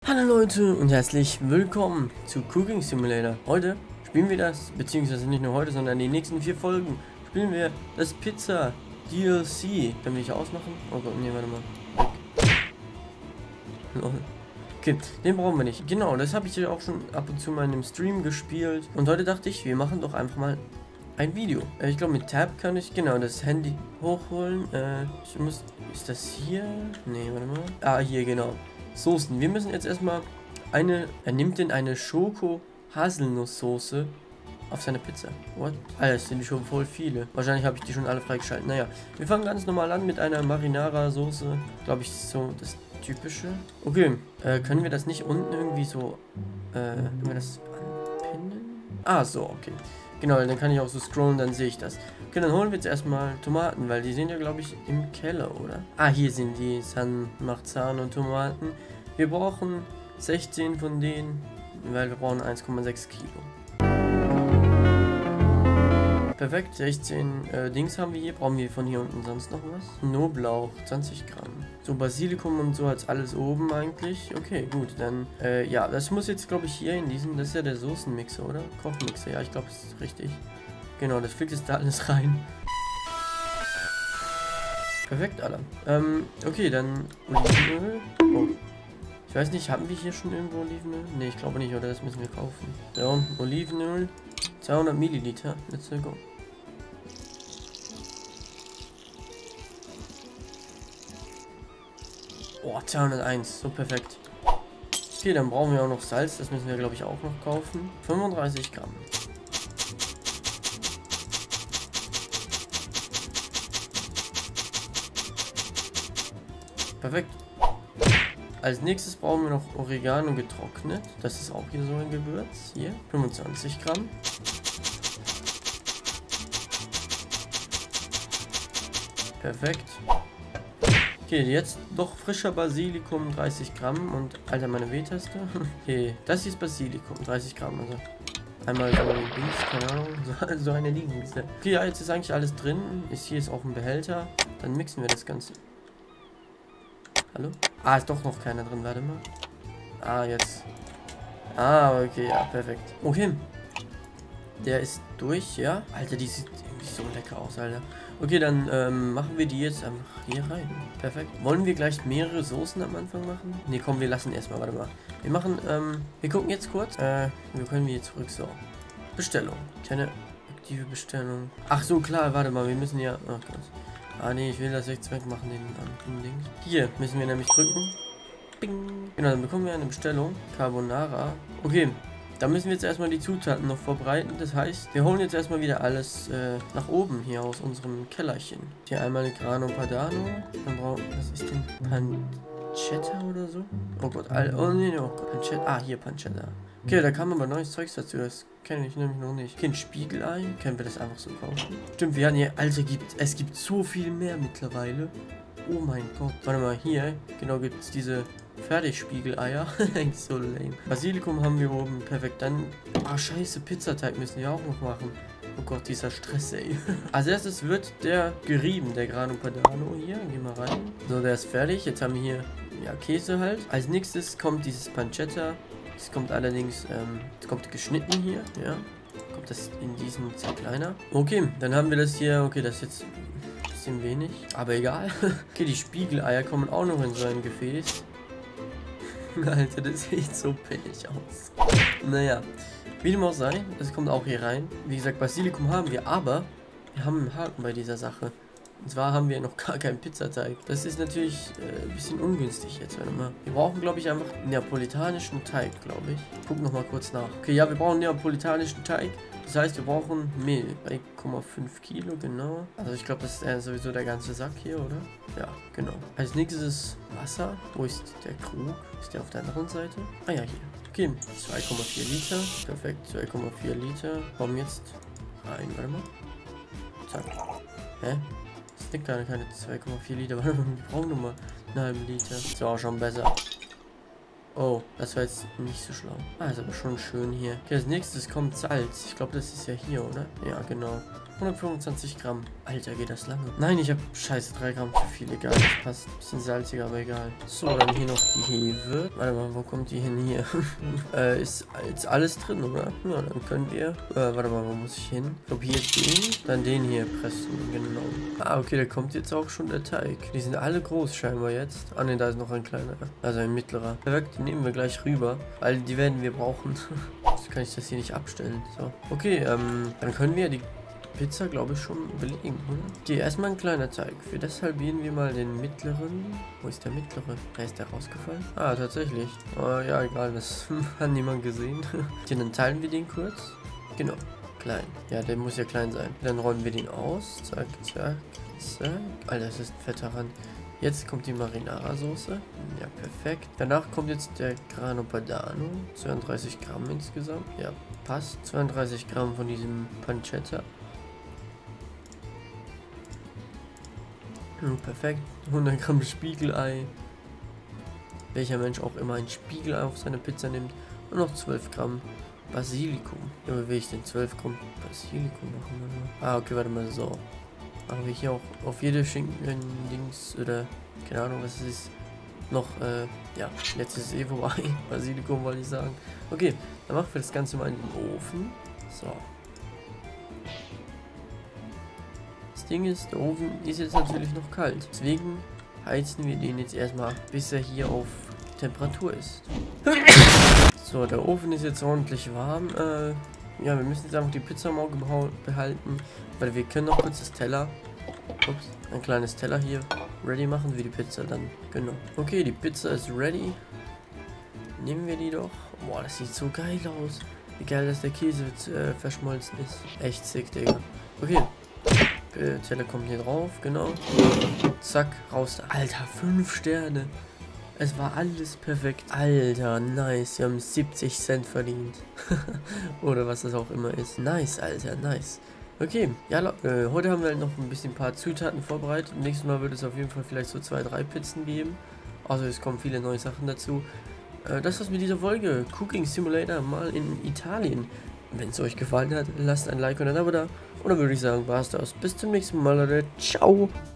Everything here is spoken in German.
Hallo Leute und herzlich willkommen zu Cooking Simulator. Heute spielen wir das, beziehungsweise nicht nur heute, sondern die nächsten 4 Folgen spielen wir das Pizza DLC. Können wir hier ausmachen? Oh Gott, nee, warte mal. Okay, den brauchen wir nicht. Genau, das habe ich ja auch schon ab und zu mal in einem Stream gespielt. Und heute dachte ich, wir machen doch einfach mal ein Video. Ich glaube, mit Tab kann ich, genau, das Handy hochholen. Ich muss, ist das hier? Nee, warte mal. Ah, hier, genau. Soßen. Wir müssen jetzt erstmal er nimmt denn eine Schoko-Haselnuss-Soße auf seine Pizza. What? Alter, das sind schon voll viele. Wahrscheinlich habe ich die schon alle freigeschaltet. Naja, wir fangen ganz normal an mit einer Marinara-Soße. Glaube ich, so das typische. Okay, können wir das nicht unten irgendwie so, können wir das anpinnen? Ah, so, okay. Genau, dann kann ich auch so scrollen, dann sehe ich das. Okay, dann holen wir jetzt erstmal Tomaten, weil die sind ja, glaube ich, im Keller, oder? Ah, hier sind die San Marzahn und Tomaten. Wir brauchen 16 von denen, weil wir brauchen 1,6 Kilo. Perfekt, 16 Dings haben wir hier. Brauchen wir von hier unten sonst noch was? Knoblauch, 20 Gramm. So, Basilikum und so als alles oben eigentlich. Okay, gut, dann, ja, das muss jetzt, glaube ich, hier in diesem, das ist ja der Soßenmixer, oder? Kochmixer, ja, ich glaube, das ist richtig. Genau, das fliegt jetzt da alles rein. Perfekt, Alter. Okay, dann Olivenöl. Oh. Ich weiß nicht, haben wir hier schon irgendwo Olivenöl? Ne, ich glaube nicht, oder? Das müssen wir kaufen. So, Olivenöl. 200 Milliliter. Let's go. Oh, 201. So perfekt. Okay, dann brauchen wir auch noch Salz. Das müssen wir, glaube ich, auch noch kaufen. 35 Gramm. Perfekt. Als nächstes brauchen wir noch Oregano getrocknet. Das ist auch hier so ein Gewürz. Hier, 25 Gramm. Perfekt. Okay, jetzt noch frischer Basilikum, 30 Gramm. Und, Alter, meine W-Taste. Okay, das hier ist Basilikum, 30 Gramm. Also einmal so ein Dings, keine Ahnung, so eine Liegenliste. Okay, ja, jetzt ist eigentlich alles drin. Hier ist auch ein Behälter. Dann mixen wir das Ganze. Hallo? Ah, ist doch noch keiner drin, warte mal. Ah, jetzt. Ah, okay, ja, perfekt. Okay. Der ist durch, ja. Alter, die sieht irgendwie so lecker aus, Alter. Okay, dann machen wir die jetzt einfach hier rein. Perfekt. Wollen wir gleich mehrere Soßen am Anfang machen? Ne, komm, wir lassen erstmal, warte mal. Wir machen, wir gucken jetzt kurz. Wir können wieder zurück, so. Bestellung. Keine aktive Bestellung. Ach so, klar, warte mal, wir müssen ja... Ach Gott. Ah ne, ich will das jetzt wegmachen, den Ding. Hier müssen wir nämlich drücken. Bing. Genau, dann bekommen wir eine Bestellung. Carbonara. Okay, da müssen wir jetzt erstmal die Zutaten noch vorbereiten. Das heißt, wir holen jetzt erstmal wieder alles nach oben hier aus unserem Kellerchen. Hier einmal eine Grano Padano. Dann brauchen wir, was ist denn? Pancetta oder so? Oh Gott, oh nee, oh Gott, Pancetta. Ah, hier Pancetta. Okay, da kam aber neues Zeugs dazu, das kenne ich nämlich noch nicht. Okay, ein Spiegelei, können wir das einfach so kaufen? Stimmt, wir hatten hier, Alter, es gibt so viel mehr mittlerweile. Oh mein Gott. Warte mal, hier, genau, gibt es diese Fertigspiegeleier. Eigentlich so lame. Basilikum haben wir oben, perfekt. Dann, ah, scheiße, Pizzateig müssen wir auch noch machen. Oh Gott, dieser Stress, ey. Als erstes wird der gerieben, der Grano Padano hier. Gehen wir rein. So, der ist fertig. Jetzt haben wir hier, ja, Käse halt. Als nächstes kommt dieses Pancetta. Das kommt allerdings, das kommt geschnitten hier, ja. Kommt das in diesen zerkleiner. Okay, dann haben wir das hier, okay, das ist jetzt ein bisschen wenig, aber egal. Okay, die Spiegeleier kommen auch noch in so ein Gefäß. Alter, das sieht so billig aus. Naja, wie dem auch sei, das kommt auch hier rein. Wie gesagt, Basilikum haben wir, aber wir haben einen Haken bei dieser Sache. Und zwar haben wir noch gar keinen Pizzateig. Das ist natürlich ein bisschen ungünstig jetzt, warte mal. Wir brauchen, glaube ich, einfach neapolitanischen Teig, glaube ich. Guck noch mal kurz nach. Okay, ja, wir brauchen neapolitanischen Teig. Das heißt, wir brauchen Mehl. 3,5 Kilo, genau. Also ich glaube, das ist sowieso der ganze Sack hier, oder? Ja, genau. Als nächstes ist Wasser. Wo ist der Krug? Ist der auf der anderen Seite? Ah ja, hier. Okay, 2,4 Liter. Perfekt, 2,4 Liter. Kommen jetzt rein, warte mal. Zack. Hä? Das sind keine 2,4 Liter, wir brauchen nur mal einen halben Liter. So, auch schon besser. Oh, das war jetzt nicht so schlau. Ah, ist aber schon schön hier. Okay, als nächstes kommt Salz. Ich glaube, das ist ja hier, oder? Ja, genau. 125 Gramm. Alter, geht das lange. Nein, ich habe scheiße 3 Gramm zu viel. Egal, das passt. Bisschen salziger, aber egal. So, dann hier noch die Hefe. Warte mal, wo kommt die hin hier? Ist jetzt alles drin, oder? Ja, dann können wir... warte mal, wo muss ich hin? Ich glaube, hier den, dann den hier pressen. Genau. Ah, okay, da kommt jetzt auch schon der Teig. Die sind alle groß scheinbar jetzt. Ah, ne, da ist noch ein kleiner. Also ein mittlerer. Perfekt, den nehmen wir gleich rüber. Weil die werden wir brauchen. Jetzt kann ich das hier nicht abstellen. So. Okay, dann können wir die Pizza, glaube ich, schon belegen, oder? Okay, erstmal ein kleiner Teig. Für das halbieren wir mal den mittleren. Wo ist der mittlere? Da ist der rausgefallen. Ah, tatsächlich. Ja, egal, das hat niemand gesehen. Okay, dann teilen wir den kurz. Genau, klein. Ja, der muss ja klein sein. Dann rollen wir den aus. Zack, zack, zack. Alter, das ist ein fetter Rand. Jetzt kommt die Marinara-Soße. Ja, perfekt. Danach kommt jetzt der Grano Padano. 32 Gramm insgesamt. Ja, passt. 32 Gramm von diesem Pancetta. Perfekt. 100 Gramm Spiegelei. Welcher Mensch auch immer ein Spiegelei auf seine Pizza nimmt. Und noch 12 Gramm Basilikum. Ja, wie will ich denn 12 Gramm Basilikum machen? Ah, okay, warte mal, so. Machen wir hier auch auf jede Schinken-Dings oder keine Ahnung, was es ist. Noch, ja, jetzt ist es eh vorbei. Basilikum wollte ich sagen. Okay, dann machen wir das Ganze mal in den Ofen. So. Das Ding ist, der Ofen ist jetzt natürlich noch kalt. Deswegen heizen wir den jetzt erstmal, bis er hier auf Temperatur ist. So, der Ofen ist jetzt ordentlich warm. Ja, wir müssen jetzt einfach die Pizza im Auge behalten, weil wir können noch kurz das Teller, ups, ein kleines Teller hier ready machen für die Pizza dann. Genau. Okay, die Pizza ist ready. Nehmen wir die doch. Boah, das sieht so geil aus. Wie geil, dass der Käse jetzt, verschmolzen ist. Echt sick, Digga. Okay. Teller kommt hier drauf, genau. Zack, raus. Alter, 5 Sterne. Es war alles perfekt. Alter, nice. Wir haben 70 Cent verdient. Oder was das auch immer ist. Nice, Alter, nice. Okay, ja, heute haben wir halt noch ein paar Zutaten vorbereitet. Nächstes Mal wird es auf jeden Fall vielleicht so 2, 3 Pizzen geben. Also es kommen viele neue Sachen dazu. Das war's mit dieser Folge. Cooking Simulator mal in Italien. Wenn es euch gefallen hat, lasst ein Like und ein Abo da. Und dann würde ich sagen, war's das. Bis zum nächsten Mal, Leute. Ciao.